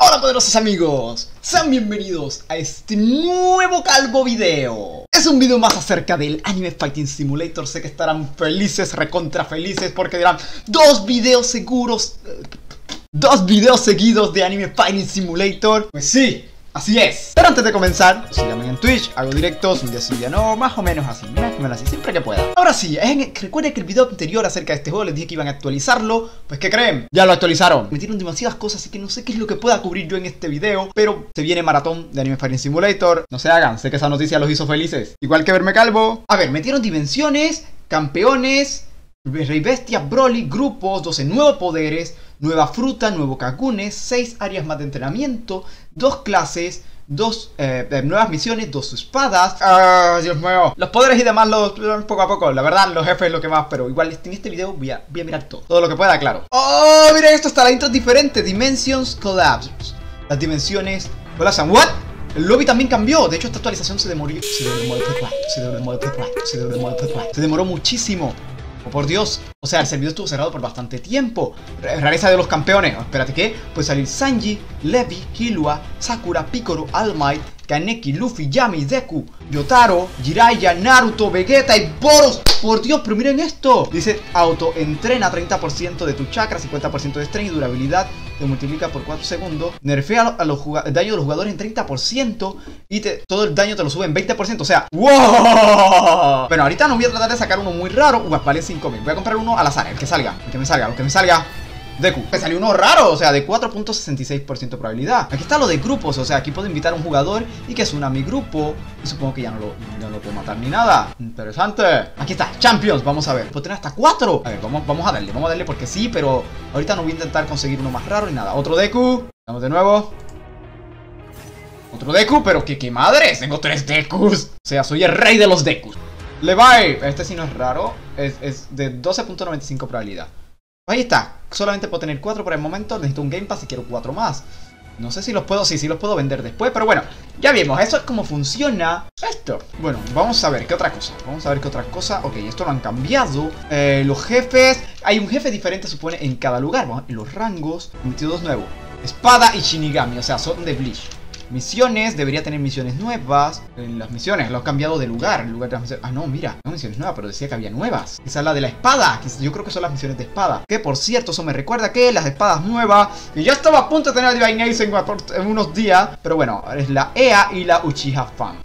Hola poderosos amigos, sean bienvenidos a este nuevo calvo video. Es un video más acerca del Anime Fighting Simulator. Sé que estarán felices, recontra felices, porque dirán dos videos seguidos de Anime Fighting Simulator. Pues sí, así es. Pero antes de comenzar, síganme en Twitch, hago directos, un día sí, un día no, más o menos así, siempre que pueda. Ahora sí, recuerden que el video anterior acerca de este juego les dije que iban a actualizarlo. Pues ¿qué creen? Ya lo actualizaron. Metieron demasiadas cosas, así que no sé qué es lo que pueda cubrir yo en este video, pero se viene maratón de Anime Fighting Simulator. No se hagan, sé que esa noticia los hizo felices, igual que verme calvo. A ver, metieron dimensiones, campeones, Rey Bestia, Broly, grupos, 12 nuevos poderes, nueva fruta, nuevo Kagune, 6 áreas más de entrenamiento, 2 clases, 2 nuevas misiones, 2 espadas. Dios mío. Los poderes y demás los poco a poco. La verdad, los jefes es lo que más, pero igual en este video voy a mirar todo lo que pueda, claro. Oh, miren esto, está la intro diferente. Dimensions Collapse. Las dimensiones colapsan. ¿What? El lobby también cambió. De hecho, esta actualización se demoró muchísimo. Oh, por Dios. O sea, el servidor estuvo cerrado por bastante tiempo. Rareza de los campeones. Oh, espérate, ¿qué? Puede salir Sanji, Levi, Killua, Sakura, Piccolo, All Might, Kaneki, Luffy, Yami, Deku, Yotaro, Jiraiya, Naruto, Vegeta y Boros. Por Dios, pero miren esto. Dice, autoentrena 30% de tu chakra, 50% de strength y durabilidad. Te multiplica por 4 segundos. Nerfea el daño de los jugadores en 30%. Y todo el daño te lo sube en 20%. O sea, ¡wow! Bueno, ahorita no voy a tratar de sacar uno muy raro. Vale 5.000. Voy a comprar uno al azar, el que salga. El que me salga. Deku. Me salió uno raro, o sea, de 4.66% probabilidad. Aquí está lo de grupos, o sea, aquí puedo invitar a un jugador y que se una a mi grupo. Y supongo que ya no lo puedo matar ni nada. Interesante. Aquí está, Champions, vamos a ver. Puedo tener hasta 4. A ver, vamos a darle porque sí, pero ahorita no voy a intentar conseguir uno más raro ni nada. Otro Deku. Vamos de nuevo. Otro Deku, pero qué madres. Tengo 3 Dekus. O sea, soy el rey de los Dekus. Levi, este sí no es raro. Es de 12.95 probabilidad. Ahí está, solamente puedo tener 4 por el momento. Necesito un Game Pass y quiero 4 más. No sé si los puedo, sí los puedo vender después. Pero bueno, ya vimos, eso es como funciona esto. Bueno, vamos a ver qué otra cosa. Ok, esto lo han cambiado. Los jefes, hay un jefe diferente supone en cada lugar. Vamos a ver, los rangos, 22 nuevos. Espada y Shinigami, o sea, son de Bleach. Misiones, debería tener misiones nuevas. En las misiones, lo he cambiado de lugar. En lugar de las misiones. Ah, no, mira, no misiones nuevas, pero decía que había nuevas. Esa es la de la espada, que yo creo que son las misiones de espada. Que por cierto, eso me recuerda que las espadas nuevas, que ya estaba a punto de tener a Divine Ace en unos días. Pero bueno, es la Ea y la Uchiha Fan.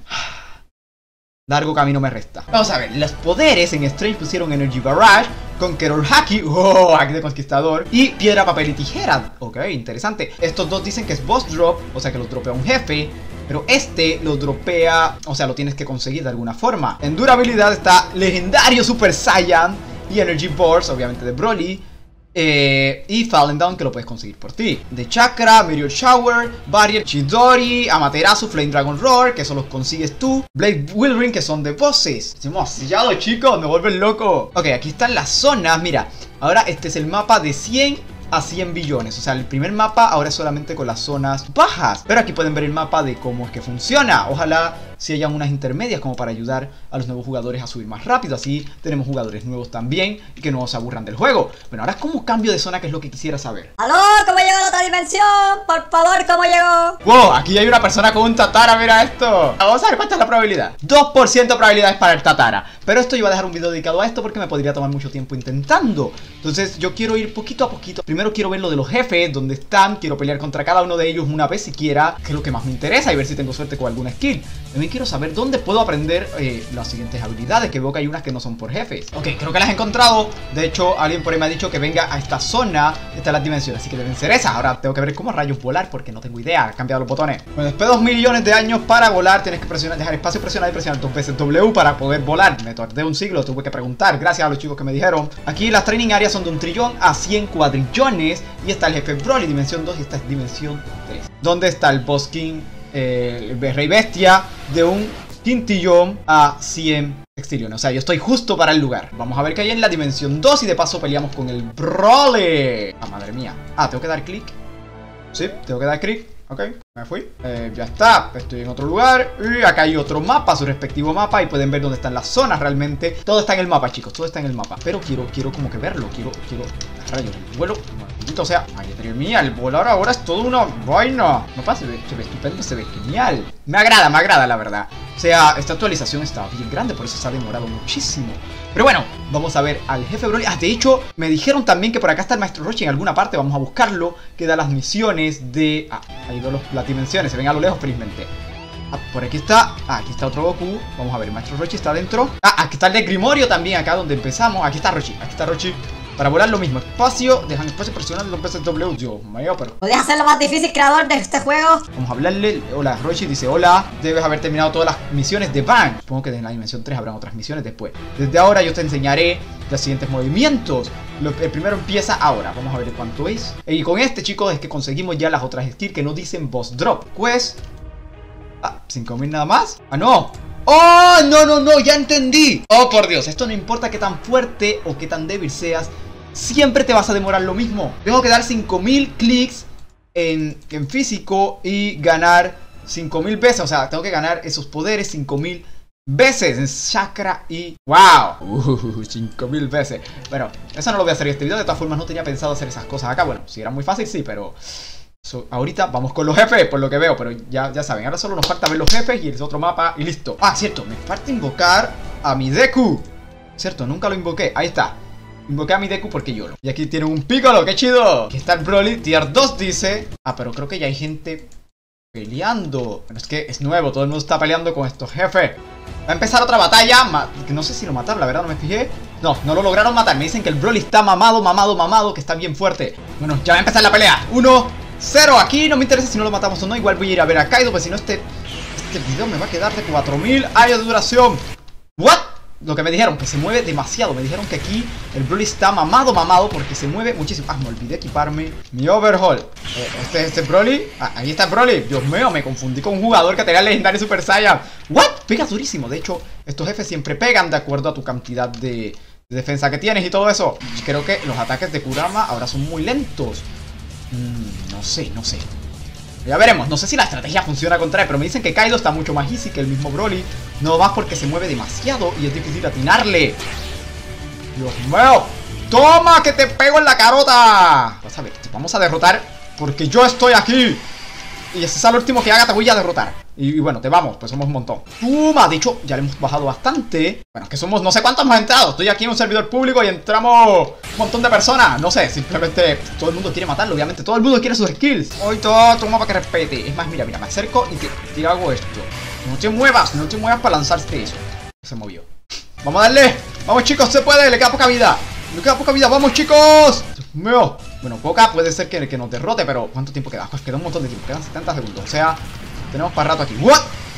Largo camino me resta. Vamos a ver, los poderes en Strange pusieron Energy Barrage, Conqueror Haki, Haki de Conquistador, y Piedra, Papel y Tijera. Ok, interesante. Estos dos dicen que es Boss Drop, o sea que los dropea un jefe. Pero este lo dropea, o sea, lo tienes que conseguir de alguna forma. En durabilidad está Legendario Super Saiyan y Energy Burst, obviamente de Broly. Y Fallen Down, que lo puedes conseguir por ti. De Chakra, Meteor Shower, Barrier, Chidori, Amaterasu, Flame Dragon Roar, que eso los consigues tú. Blade Whirlwind, que son de bosses. Hemos sellado, chicos, me vuelven loco. Ok, aquí están las zonas, mira. Ahora este es el mapa de 100 a 100 billones. O sea, el primer mapa ahora es solamente con las zonas bajas. Pero aquí pueden ver el mapa de cómo es que funciona. Ojalá si hayan unas intermedias como para ayudar a los nuevos jugadores a subir más rápido. Así tenemos jugadores nuevos también y que no se aburran del juego. Bueno, ahora como cambio de zona, que es lo que quisiera saber. ¡Aló! ¿Cómo llegó a la otra dimensión? Por favor, ¿cómo llegó? ¡Wow! Aquí hay una persona con un Tatara, mira esto. Vamos a ver cuánta es la probabilidad. 2% probabilidades para el Tatara. Pero esto yo voy a dejar un video dedicado a esto porque me podría tomar mucho tiempo intentando. Entonces yo quiero ir poquito a poquito. Primero quiero ver lo de los jefes, dónde están. Quiero pelear contra cada uno de ellos una vez siquiera, que es lo que más me interesa, y ver si tengo suerte con alguna skill. También quiero saber dónde puedo aprender las siguientes habilidades, que veo que hay unas que no son por jefes. Ok, creo que las he encontrado. De hecho, alguien por ahí me ha dicho que venga a esta zona. Esta es la dimensión, así que deben ser esas. Ahora tengo que ver cómo rayos volar, porque no tengo idea. He cambiado los botones. Bueno, después de 2 millones de años para volar, tienes que dejar espacio presionado y presionar 2 veces W para poder volar. Me tardé un siglo, tuve que preguntar. Gracias a los chicos que me dijeron. Aquí las training areas son de 1 trillón a 100 cuadrillones. Y está el jefe Broly, dimensión 2, y esta es dimensión 3. ¿Dónde está el Boss King? El Rey Bestia de 1 quintillón a 100 sextillones. O sea, yo estoy justo para el lugar. Vamos a ver qué hay en la dimensión 2 y de paso peleamos con el Broly. Ah, madre mía. Ah, tengo que dar clic. Sí, tengo que dar clic. Ok, me fui. Ya está, estoy en otro lugar. Y acá hay otro mapa, su respectivo mapa. Y pueden ver dónde están las zonas realmente. Todo está en el mapa, chicos, todo está en el mapa. Pero quiero como que verlo, quiero rayos, el vuelo, maldito sea. Madre mía, el volar ahora es toda una vaina. No pasa, se ve estupendo, se ve genial. Me agrada, la verdad. O sea, esta actualización está bien grande, por eso se ha demorado muchísimo. Pero bueno, vamos a ver al jefe Broly. Ah, de hecho, me dijeron también que por acá está el Maestro Roshi en alguna parte. Vamos a buscarlo, que da las misiones de... Ah, ahí veo las dimensiones, se ven a lo lejos felizmente. Ah, por aquí está. Ah, aquí está otro Goku. Vamos a ver, el Maestro Roshi está adentro. Ah, aquí está el de Grimorio también, acá donde empezamos. Aquí está Roshi, Para volar lo mismo, espacio, dejan espacio presionando dos veces W. Dios mío, pero... ¿Podrías hacerlo más difícil, creador de este juego? Vamos a hablarle. Hola, Roshi dice, hola, debes haber terminado todas las misiones de Bang. Supongo que en la dimensión 3 habrán otras misiones después. Desde ahora yo te enseñaré los siguientes movimientos. El primero empieza ahora. Vamos a ver cuánto es. Y con este, chicos, es que conseguimos ya las otras skills que no dicen boss drop. Quest. Ah, 5000 nada más. Ah, no. ¡Oh! No, ya entendí. Oh, por Dios, esto no importa qué tan fuerte o qué tan débil seas, siempre te vas a demorar lo mismo. Tengo que dar 5000 clics en físico y ganar 5000 veces. O sea, tengo que ganar esos poderes 5000 veces en chakra y... ¡Wow! 5000 veces. Bueno, eso no lo voy a hacer en este video. De todas formas, no tenía pensado hacer esas cosas acá. Bueno, si era muy fácil, sí, pero... ahorita vamos con los jefes, por lo que veo. Pero ya saben, ahora solo nos falta ver los jefes y el otro mapa y listo. Ah, cierto, me falta invocar a mi Deku. Cierto, nunca lo invoqué, ahí está. Invoqué a mi Deku porque lloro. Y aquí tiene un Piccolo, qué chido. Aquí está el Broly, tier 2 dice. Ah, pero creo que ya hay gente peleando. Bueno, es que es nuevo, todo el mundo está peleando con estos jefes. Va a empezar otra batalla. No sé si lo mataron, la verdad no me fijé. No lo lograron matar, me dicen que el Broly está mamado, que está bien fuerte. Bueno, ya va a empezar la pelea. 1-0, aquí no me interesa si no lo matamos o no. Igual voy a ir a ver a Kaido, pues si no este video me va a quedar de 4000 años de duración. ¿What? Lo que me dijeron, que se mueve demasiado. Me dijeron que aquí el Broly está mamado porque se mueve muchísimo. Ah, me olvidé equiparme mi overhaul. Este Broly. Ah, ahí está el Broly. Dios mío, me confundí con un jugador que tenía el legendario Super Saiyan. ¿What? Pega durísimo. De hecho, estos jefes siempre pegan de acuerdo a tu cantidad de defensa que tienes y todo eso. Creo que los ataques de Kurama ahora son muy lentos. No sé. Ya veremos, no sé si la estrategia funciona contra él, pero me dicen que Kaido está mucho más easy que el mismo Broly. No más porque se mueve demasiado y es difícil atinarle. Dios mío. ¡Toma, que te pego en la carota! Vas a ver, te vamos a derrotar porque yo estoy aquí. Y ese es el último que haga, te voy a derrotar. Y bueno, te vamos, pues somos un montón. ¡Toma! De hecho, ya le hemos bajado bastante. Bueno, que somos, no sé cuántos hemos entrado. Estoy aquí en un servidor público y entramos un montón de personas. No sé, simplemente todo el mundo quiere matarlo, obviamente. Todo el mundo quiere sus skills. Hoy todo, toma para que respete. Es más, mira, me acerco y te hago esto. No te muevas para lanzarte eso. Se movió. Vamos a darle. Vamos, chicos, se puede. Le queda poca vida. Vamos, chicos. Dios mío. Bueno, poca puede ser que nos derrote, pero ¿cuánto tiempo queda? Pues queda un montón de tiempo, quedan 70 segundos. O sea, tenemos para rato aquí. ¿What?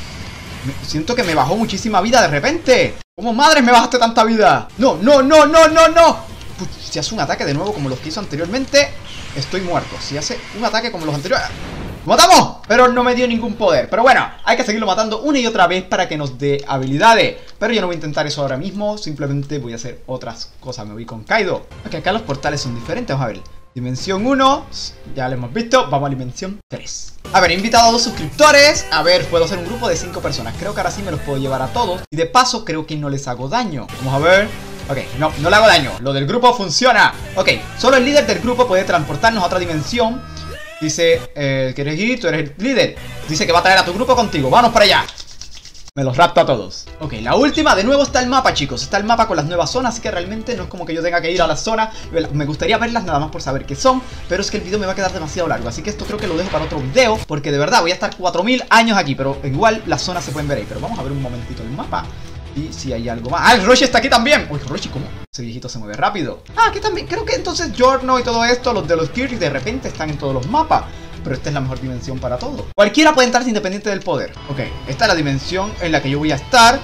Siento que me bajó muchísima vida de repente. ¿Cómo madres me bajaste tanta vida? No. Pues, si hace un ataque de nuevo como los que hizo anteriormente, estoy muerto. Si hace un ataque como los anteriores... ¡Lo matamos! Pero no me dio ningún poder. Pero bueno, hay que seguirlo matando una y otra vez para que nos dé habilidades. Pero yo no voy a intentar eso ahora mismo. Simplemente voy a hacer otras cosas. Me voy con Kaido. Ok, acá los portales son diferentes. Vamos a ver. Dimensión 1, ya lo hemos visto. Vamos a dimensión 3. A ver, he invitado a 2 suscriptores. A ver, puedo hacer un grupo de 5 personas. Creo que ahora sí me los puedo llevar a todos. Y de paso, creo que no les hago daño. Vamos a ver. Ok, no le hago daño. Lo del grupo funciona. Ok, solo el líder del grupo puede transportarnos a otra dimensión. Dice, ¿quieres ir? Tú eres el líder. Dice que va a traer a tu grupo contigo. ¡Vámonos para allá! Me los rapto a todos. Ok, la última, de nuevo está el mapa, chicos. Está el mapa con las nuevas zonas, así que realmente no es como que yo tenga que ir a la zona. Me gustaría verlas nada más por saber qué son, pero es que el video me va a quedar demasiado largo. Así que esto creo que lo dejo para otro video, porque de verdad voy a estar 4000 años aquí. Pero igual las zonas se pueden ver ahí. Pero vamos a ver un momentito el mapa y si hay algo más. ¡Ah, el Roshi está aquí también! Uy, Roshi, ¿cómo? Ese viejito se mueve rápido. Ah, aquí también, creo que entonces Giorno y todo esto, los de los Kirby de repente están en todos los mapas. Pero esta es la mejor dimensión para todo. Cualquiera puede entrar independiente del poder. Ok, esta es la dimensión en la que yo voy a estar.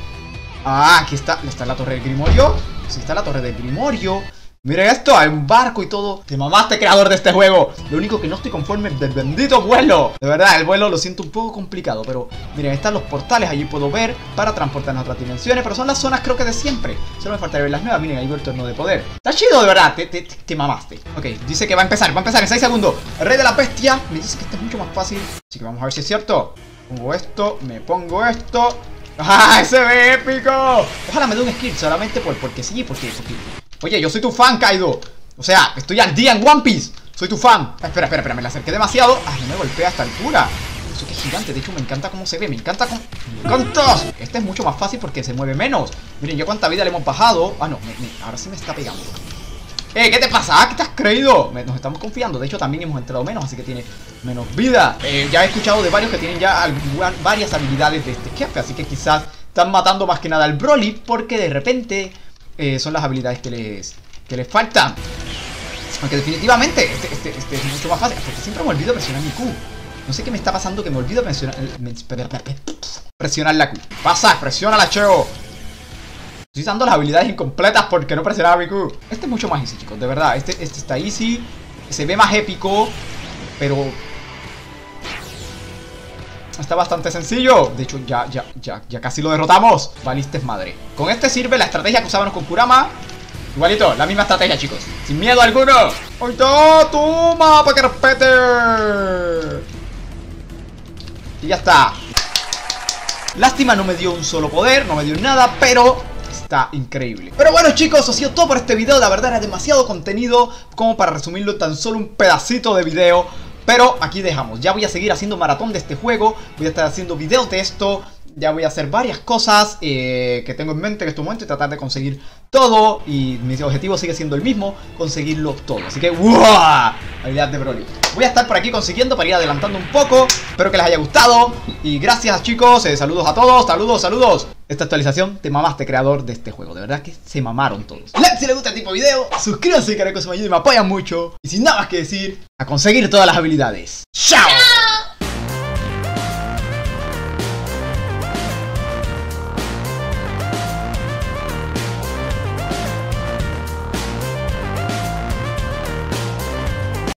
Ah, aquí está la torre del Grimorio. Sí, está la torre del Grimorio. Miren esto, hay un barco y todo. Te mamaste, creador de este juego. Lo único que no estoy conforme es del bendito vuelo. De verdad, el vuelo lo siento un poco complicado. Pero miren, están los portales, allí puedo ver para transportarnos a otras dimensiones. Pero son las zonas creo que de siempre. Solo me faltaría ver las nuevas. Miren, ahí veo el torno de poder. Está chido, de verdad, te mamaste. Ok, dice que va a empezar en 6 segundos. El rey de la bestia. Me dice que este es mucho más fácil. Así que vamos a ver si es cierto. Pongo esto, me pongo esto. ¡Ah, se ve épico! Ojalá me dé un skill solamente porque sí, porque... Oye, yo soy tu fan, Kaido. O sea, estoy al día en One Piece. Soy tu fan. Espera, me la acerqué demasiado. Ah, no me golpea a esta altura. Eso que es gigante, de hecho me encanta cómo se ve. Me encanta cómo... Este es mucho más fácil porque se mueve menos. Miren, ya cuánta vida le hemos bajado. Ah, no, ahora sí me está pegando. ¿Qué te pasa? ¿Qué te has creído? Nos estamos confiando. De hecho, también hemos entrado menos, así que tiene menos vida. Ya he escuchado de varios que tienen ya varias habilidades de este jefe. Así que quizás están matando más que nada al Broly, porque de repente son las habilidades que les faltan. Aunque definitivamente este es mucho más fácil. Porque siempre me olvido presionar mi Q. No sé qué me está pasando, que me olvido presionar la Q. Pasa, presiona Cheo. Estoy dando las habilidades incompletas porque no presionaba mi Q. Este es mucho más easy, chicos, de verdad. Este está easy. Se ve más épico, pero está bastante sencillo. De hecho, ya casi lo derrotamos. Valiste madre. Con este sirve la estrategia que usábamos con Kurama. Igualito, la misma estrategia, chicos. Sin miedo alguno. ¡Ahí está! ¡Toma! ¡Para que respete! Y ya está. Lástima, no me dio un solo poder, no me dio nada, pero está increíble. Pero bueno, chicos, eso ha sido todo por este video. La verdad era demasiado contenido como para resumirlo en tan solo un pedacito de video. Pero aquí dejamos. Ya voy a seguir haciendo maratón de este juego. Voy a estar haciendo videos de esto. Ya voy a hacer varias cosas que tengo en mente en este momento y tratar de conseguir todo. Y mi objetivo sigue siendo el mismo, conseguirlo todo. Así que ¡wow! Habilidad de Broly. Voy a estar por aquí consiguiendo para ir adelantando un poco. Espero que les haya gustado. Y gracias, chicos. Saludos a todos. Saludos. Esta actualización, te mamaste, creador de este juego. De verdad que se mamaron todos. Like si les gusta este tipo de video. Suscríbanse al canal, que eso me ayuda y me apoyan mucho. Y sin nada más que decir, a conseguir todas las habilidades. ¡Chao!